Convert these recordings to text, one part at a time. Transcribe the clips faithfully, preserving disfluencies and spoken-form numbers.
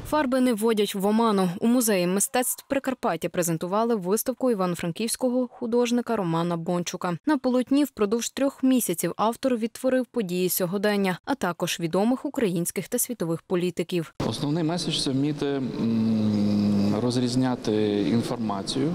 Фарби не вводять в оману. У музеї мистецтв Прикарпаття презентували виставку івано-франківського художника Романа Бончука. На полотні впродовж трьох місяців автор відтворив події сьогодення, а також відомих українських та світових політиків. Основний меседж – це вміти розрізняти інформацію,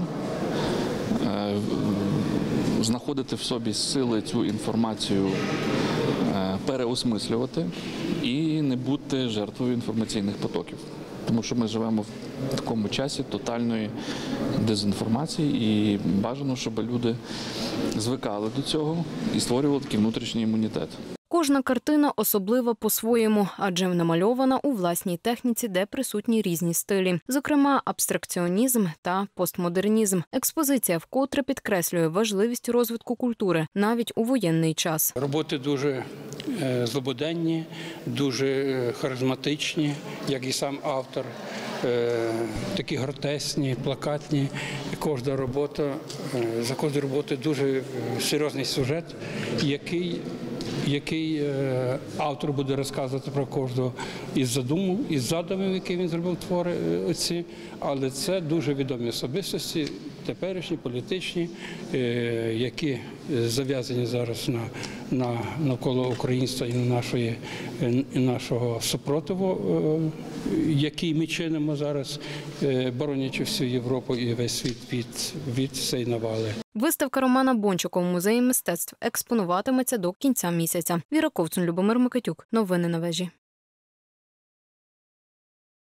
знаходити в собі сили цю інформацію переосмислювати і не бути жертвою інформаційних потоків. Тому що ми живемо в такому часі тотальної дезінформації і бажано, щоб люди звикали до цього і створювали такий внутрішній імунітет. Кожна картина особлива по-своєму, адже намальована у власній техніці, де присутні різні стилі. Зокрема, абстракціонізм та постмодернізм. Експозиція вкотре підкреслює важливість розвитку культури навіть у воєнний час. Роботи дуже злободенні, дуже харизматичні, як і сам автор. Такі гротесні, плакатні. Кожна робота, за кожною роботою дуже серйозний сюжет, який який автор буде розказувати про кожного із задуму, із задумів, які він зробив твори оці, але це дуже відомі особистості, теперішні, політичні, які зав'язані зараз на, на, навколо українства і на нашої, і нашого супротиву, який ми чинимо зараз, боронячи всю Європу і весь світ від, від цієї навали. Виставка Романа Бончука в музеї мистецтв експонуватиметься до кінця місяця. Віра Ковцун, Любомир Микитюк. Новини на вежі.